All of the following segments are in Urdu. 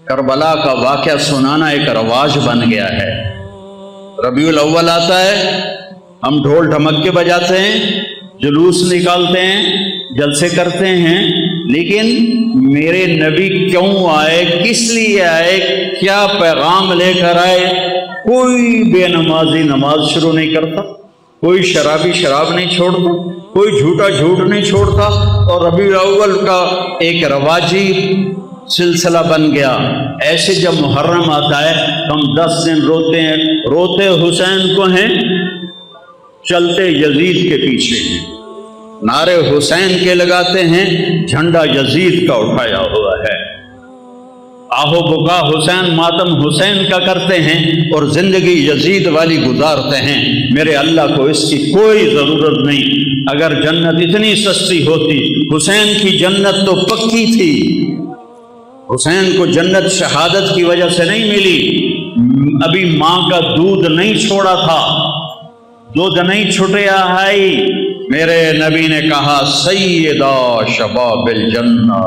کربلا کا واقعہ سنانا ایک رواج بن گیا ہے۔ ربیع الاول آتا ہے، ہم ڈھول ڈھمکے بجاتے ہیں، جلوس نکالتے ہیں، جلسے کرتے ہیں، لیکن میرے نبی کیوں آئے، کس لیے آئے، کیا پیغام لے کر آئے؟ کوئی بے نمازی نماز شروع نہیں کرتا، کوئی شرابی شراب نہیں چھوڑتا، کوئی جھوٹا جھوٹ نہیں چھوڑتا، اور ربیع الاول کا ایک رواجی سلسلہ بن گیا۔ ایسے جب محرم آتا ہے ہم 10 دن روتے ہیں، روتے حسین کو ہیں، چلتے یزید کے پیچھے ہیں، نعرے حسین کے لگاتے ہیں، جھنڈا یزید کا اٹھایا ہوا ہے، آہو بکا حسین ماتم حسین کا کرتے ہیں، اور زندگی یزید والی گزارتے ہیں۔ میرے اللہ کو اس کی کوئی ضرورت نہیں۔ اگر جنت اتنی سستی ہوتی، حسین کی جنت تو پکی تھی، حسین کو جنت شہادت کی وجہ سے نہیں ملی، ابھی ماں کا دودھ نہیں چھوڑا تھا، دودھ نہیں چھٹیا ہے۔ میرے نبی نے کہا سیدہ شباب الجنہ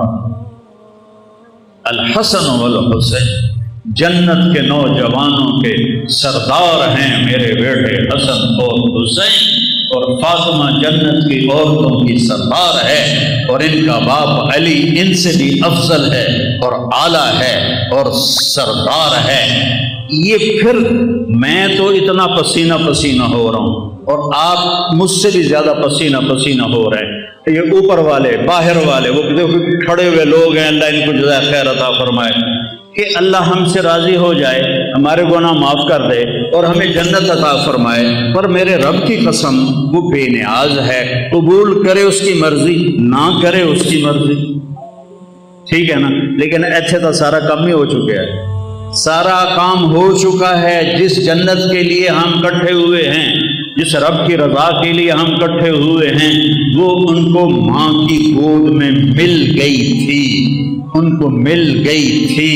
الحسن والحسین، جنت کے نوجوانوں کے سردار ہیں میرے بیٹے حسن اور حسین، اور فاطمہ جنت کی عورتوں کی سردار ہے، اور ان کا باپ علی ان سے بھی افضل ہے اور اعلیٰ ہے اور سردار ہے۔ یہ پھر میں تو اتنا پسینہ پسینہ ہو رہا ہوں اور آپ مجھ سے بھی زیادہ پسینہ پسینہ ہو رہے ہیں۔ یہ اوپر والے باہر والے وہ کھڑے ہوئے لوگ ہیں، اللہ ان کو جزائے خیر عطا فرمائے، کہ اللہ ہم سے راضی ہو جائے، ہمارے گناہ معاف کر دے اور ہمیں جنت عطا فرمائے۔ پر میرے رب کی قسم وہ بے نیاز ہے، قبول کرے اس کی مرضی، نہ کرے اس کی مرضی، ٹھیک ہے نا؟ لیکن ایتھے تو سارا کام ہی ہو چکا ہے، سارا کام ہو چکا ہے۔ جس جنت کے لیے ہم کٹھے ہوئے ہیں، جس رب کی رضا کے لیے ہم کٹھے ہوئے ہیں، وہ ان کو ماں کی گود میں مل گئی تھی، ان کو مل گئی تھی۔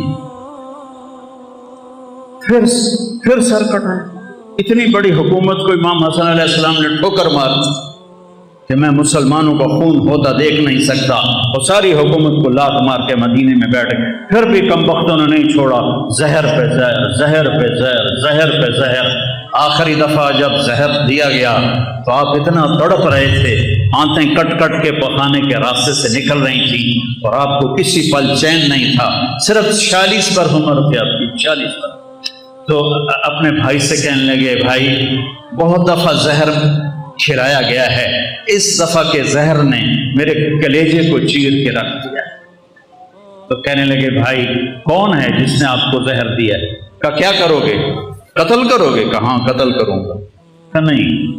پھر سر کٹائے۔ اتنی بڑی حکومت کو امام حسن علیہ السلام نے ٹھوکر مار دی کہ میں مسلمانوں کا خون ہوتا دیکھ نہیں سکتا، اور ساری حکومت کو لات مار کے مدینے میں بیٹھ گئے۔ پھر بھی کم بختوں نے نہیں چھوڑا، زہر پہ زہر، زہر پہ زہر، زہر پہ زہر۔ آخری دفعہ جب زہر دیا گیا تو آپ اتنا تڑپ رہے تھے، آنتیں کٹ کٹ کے پخانے کے راستے سے نکل رہی تھیں، اور آپ کو کسی پل چین نہیں تھا۔ صرف 46 پر عمر تھی آپ کی، 40 پر۔ تو اپنے بھائی سے کہنے لگے، بھائی بہت دفعہ زہر کھلایا گیا ہے، اس دفعہ کے زہر نے میرے کلیجے کو چیر کے رکھ دیا۔ تو کہنے لگے، بھائی کون ہے جس نے آپ کو زہر دیا ہے؟ کہا کیا کرو گے؟ قتل کرو گے؟ کہاں قتل کروں گا؟ کہ نہیں،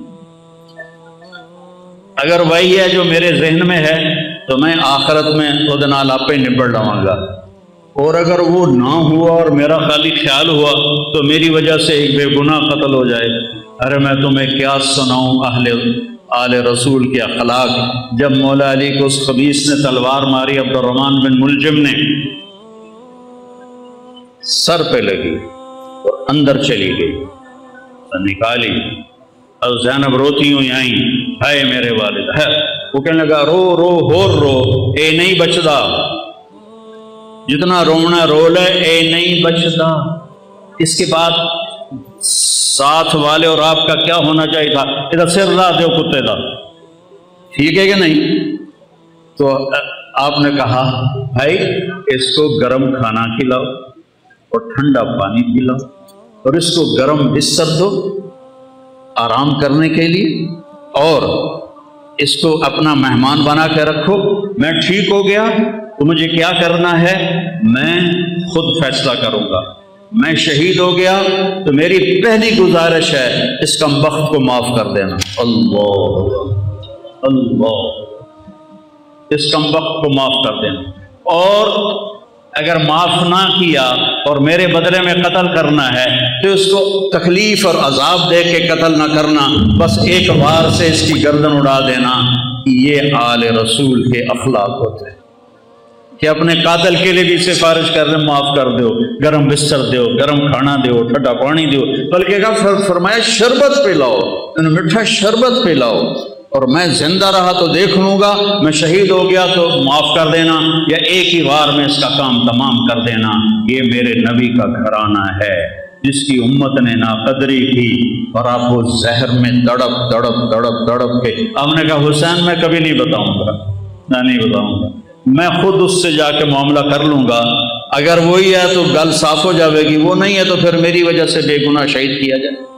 اگر وہی ہے جو میرے ذہن میں ہے تو میں آخرت میں خود نال آپ پہ نبڑ لوں گا، اور اگر وہ نہ ہوا اور میرا خالی خیال ہوا تو میری وجہ سے ایک بے گناہ قتل ہو جائے۔ ارے میں تمہیں کیا سناؤں آل رسول کے اخلاق۔ جب مولا علی کو اس خبیث نے تلوار ماری، عبد الرحمن بن ملجم نے، سر پہ لگی اور اندر چلی گئی، نکالی، اور زینب روتی ہوئی آئیں، ہائے میرے والد ہے۔ وہ کہنے لگا، رو رو ہور رو، اے نہیں بچدا، جتنا رونا رو لے، اے نہیں بچدا۔ اس کے بعد ساتھ والے اور آپ کا کیا ہونا چاہیے تھا؟ ادھر سر لا دو کتے دا، ٹھیک ہے کہ نہیں؟ تو آپ نے کہا، بھائی اس کو گرم کھانا کھلاؤ اور ٹھنڈا پانی پلاؤ، اور اس کو گرم بستر دو آرام کرنے کے لیے، اور اس کو اپنا مہمان بنا کے رکھو۔ میں ٹھیک ہو گیا تو مجھے کیا کرنا ہے میں خود فیصلہ کروں گا۔ میں شہید ہو گیا تو میری پہلی گزارش ہے اس کمبخت کو معاف کر دینا۔ اللہ اللہ، اس کمبخت کو معاف کر دینا، اور اگر معاف نہ کیا اور میرے بدلے میں قتل کرنا ہے تو اس کو تکلیف اور عذاب دے کے قتل نہ کرنا، بس ایک وار سے اس کی گردن اڑا دینا۔ یہ آل رسول کے اخلاق ہوتے ہیں کہ اپنے قاتل کے لیے بھی سفارش کر دیں، معاف کر دو، گرم بستر دو، گرم کھانا دو، ٹھنڈا پانی دو، بلکہ فرمایا شربت پلاؤ، میٹھا شربت پلاؤ، اور میں زندہ رہا تو دیکھ لوں گا، میں شہید ہو گیا تو معاف کر دینا، یا ایک ہی بار میں اس کا کام تمام کر دینا۔ یہ میرے نبی کا گھرانہ ہے جس کی امت نے ناقدری کی، اور آپ وہ زہر میں تڑپ تڑپ تڑپ تڑپ کے آپ نے کہا حسین میں کبھی نہیں بتاؤں گا، میں نہیں بتاؤں گا، میں خود اس سے جا کے معاملہ کر لوں گا، اگر وہی ہے تو گل صاف ہو جاوے گی، وہ نہیں ہے تو پھر میری وجہ سے بے گناہ شہید کیا جائے۔